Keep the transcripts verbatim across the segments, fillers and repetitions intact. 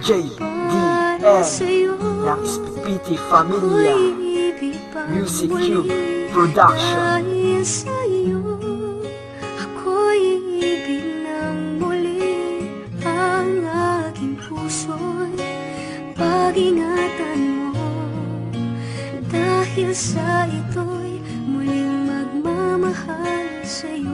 J D N ng Spiti Familia Music Cube Production. Ako'y ibig ng muli, ang aking puso'y pag-ingatan mo. Dahil sa ito'y muling magmamahal sa'yo.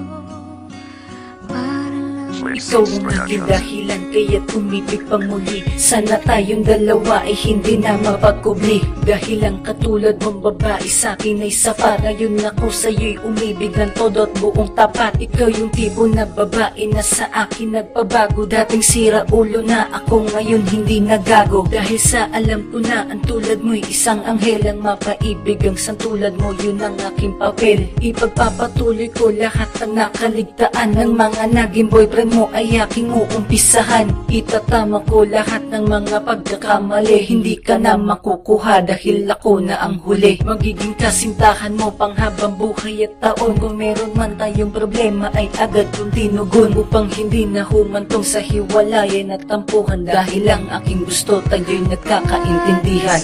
Ikaw ang naging dahilan kaya tumibig pang muli. Sana tayong dalawa ay hindi na mapagkubli. Dahil ang katulad mong babae sa'kin ay sapat. Ngayon ako sa'yo'y umibig ng todo at buong tapat. Ikaw yung tipo na babae na sa akin nagpabago. Dating sira ulo na ako ngayon hindi nagago. Dahil sa alam ko na ang tulad mo'y isang anghel. Ang mapaibig ang santulad mo, yun ang aking papel. Ipagpapatuloy ko lahat ng nakaligtaan ng mga naging boyfriend mo ay aking uumpisahan. Itatama ko lahat ng mga pagkakamali. Hindi ka na makukuha dahil ako na ang huli. Magiging kasintahan mo panghabang buhay at taon. Kung meron man tayong problema ay agad kong tinugon. Upang hindi na humantong sa hiwalayan at tampuhan. Dahil ang aking gusto tayo'y nagkakaintindihan.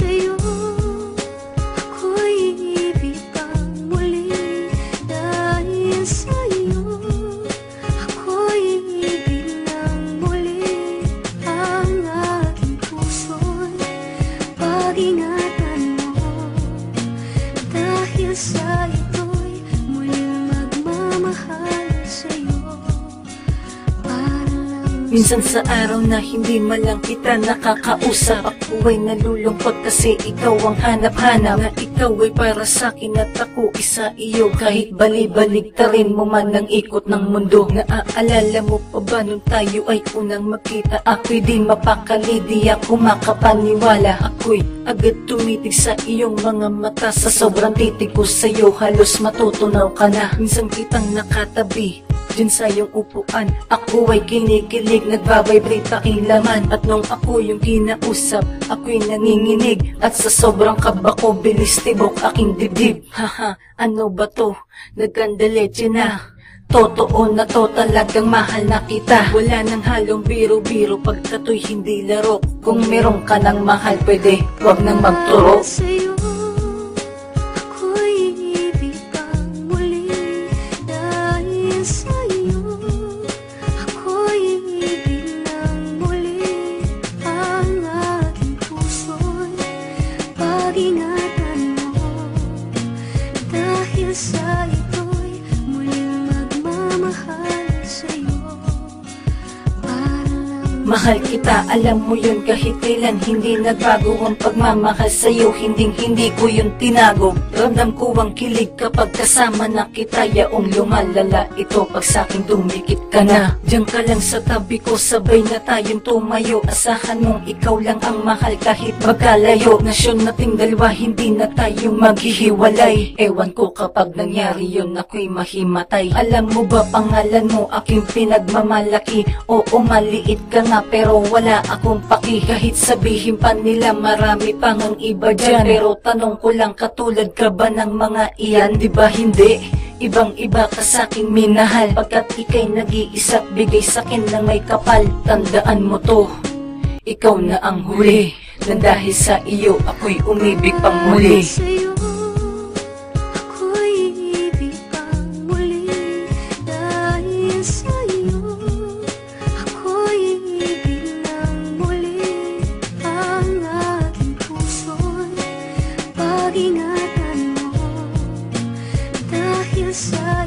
Ingatan mo, dahil sa ito'y muling magmamahal sa'yo. Minsan sa araw na hindi malang kita nakakausap, ako ay nalulungkot kasi ikaw ang hanap-hanap. Na ikaw ay para sa'kin at ako isa iyo. Kahit bali-baligtarin mo man ang ikot ng mundo. Naaalala mo pa ba nung tayo ay unang magkita? Ako'y di mapakali, di ako makapaniwala. Ako'y agad tumitig sa iyong mga mata. Sa sobrang titig ko sa'yo halos matutunaw ka na. Minsan kitang nakatabi dyan sa iyong upuan, ako ay kinikilig, nagbabibrate aking laman. At nung ako yung kinausap, ako'y nanginginig. At sa sobrang kaba ko, bilis tibok aking dibdib. Haha, ano ba to? Nagkandaleche na. Totoo na to, talagang mahal na kita. Wala nang halong biro-biro, pagkato'y hindi laro. Kung meron ka ng mahal, pwede wag nang magturo. Ingatan mo, dahil sa ito'y muling magmamahal sa'yo. Mahal kita, alam mo yun kahit kailan hindi nagbago ang pagmamahal sa'yo, hinding hindi ko yun tinago. Ramdam ko ang kilig kapag kasama na kita, yaong lumalala ito pag sa'kin dumikit ka na. Diyan ka lang sa tabi ko, sabay na tayong tumayo. Asahan mong ikaw lang ang mahal kahit magkalayo. Nasyon nating dalawa, hindi na tayo maghihiwalay. Ewan ko kapag nangyari yun, ako'y mahimatay. Alam mo ba pangalan mo aking pinagmamalaki? Oo, maliit ka nga pero wala akong paki. Kahit sabihin pa nila marami pang ang iba dyan, pero tanong ko lang, katulad ka ba ng mga iyan? Diba hindi? Ibang iba ka sa'king minahal, pagkat ika'y nag-iisa't bigay sa'kin ng may kapal. Tandaan mo to, ikaw na ang huli, nang dahil sa iyo ako'y umibig pang muli. Ingatan mo, dahil sa